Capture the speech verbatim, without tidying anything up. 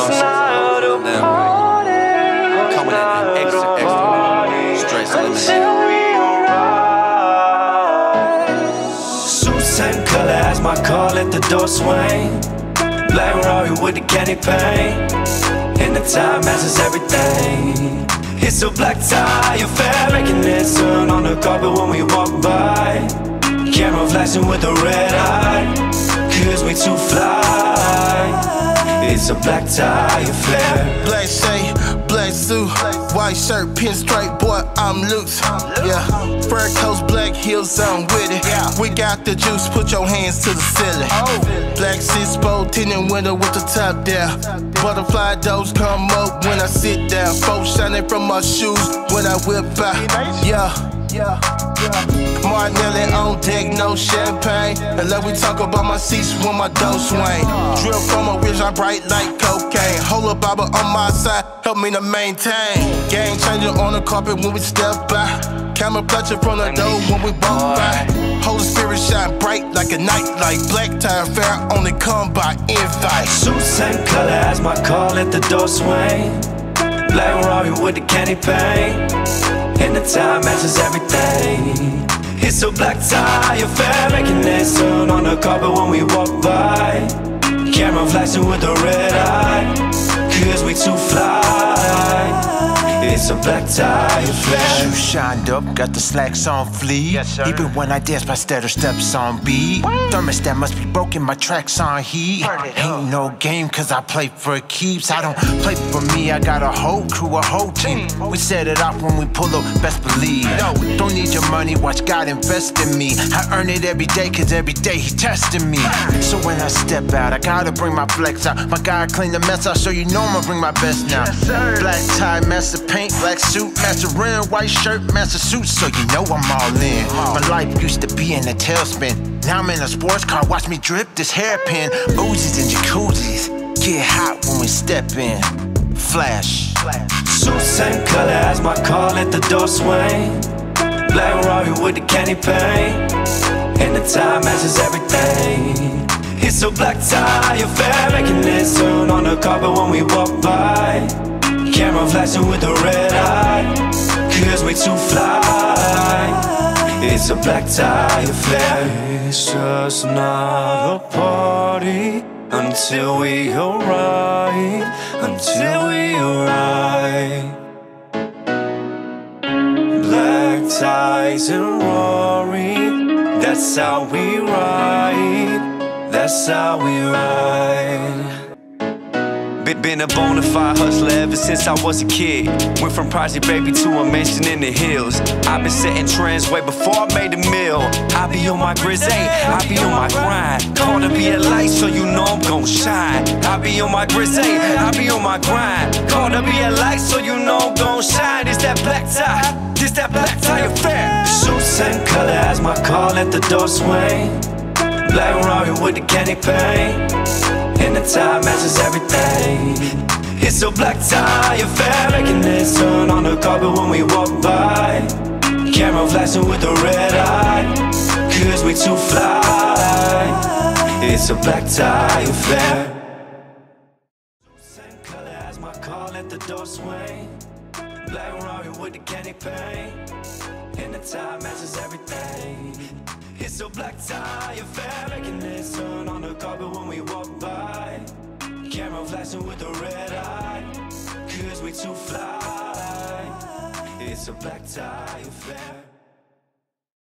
not a party. Coming in extra, extra. Stress limited. Suits and color as my car let the door swing. Black Rari with the candy paint. And the time matches everything. It's a black tie affair, making it turn on the carpet when we walk by. Camera flashing with a red eye, cause we too fly. It's a black tie affair. Black shade, black suit, white shirt, pinstripe, boy, I'm loose. Yeah, fur coats, black heels, I'm with it. We got the juice, put your hands to the ceiling. Black six-spoke, tinted window with the top down. Butterfly doors come up when I sit down. Folks shining from my shoes when I whip by. Yeah, yeah, yeah. Martinelli on deck, no champagne. And let we talk about my seats when my dough swing. Drill from a ridge, I bright like cocaine. Hold a bobber on my side, help me to maintain. Game changer on the carpet when we step by. Camera clutching from the door when we walk by. Holy Spirit shine bright like a nightlight. Black tie affair only come by invite. Suits and color as my car let the door swing. Black Rari with the candy paint. And the time matches everything. It's a black tie affair, making it turn on the carpet when we walk by. Camera flashing with a red eye, cause we too fly. It's a black tie affair. Shoes shined up, got the slacks on fleek. Yes, sir. Even when I dance, my stutter steps on beat. Thermostat must be broken, my tracks on heat. Ain't no game, cause I play for keeps. I don't play for me, I got a whole crew, a whole team. We set it off when we pull up, best believe. No, don't need your money, watch God invest in me. I earn it every day, cause every day he testing me. So when I step out, I gotta bring my flex out. My guy clean the mess out, so you know I'ma bring my best now. Yes, black tie, master paint, black suit, master rim, white shirt, master suit, so you know I'm all in. My life used to be in a tailspin. Now I'm in a sports car, watch me drip this hairpin. Uzis and jacuzzis, get hot when we step in. Flash. Suits and color as my car let the door swing. Black Rari with the candy paint. And the time matches everything. It's a black tie affair, making it turn on the carpet when we walk by. Camera flashing with a red eye, cause we too fly. It's a black tie affair. It's just not a party until we arrive, until we arrive. Black ties and Rory, that's how we ride, that's how we ride. Been a bona fide hustler ever since I was a kid. Went from Project Baby to a mansion in the hills. I've been setting trends way before I made a meal. I be on my grizzly, I be on my grind. Call to be a light so you know I'm gon' shine. I be on my grizzly, I be on my grind. Call to be a light so you know I'm gon' shine. It's that black tie, this that black tie affair. Suits and color as my car let the door swing. Black Rari with the candy paint. And the time matches everything. It's a black tie affair, making it turn on the carpet when we walk by. Camera flashing with a red eye, cause we too fly. It's a black tie affair. Same color as my car let the door swing. Black Rari with the candy paint. And the time matches everything. It's a black tie affair, making it turn on the carpet when we walk by. Camera flashing with a red eye, cause we too fly. It's a black tie affair.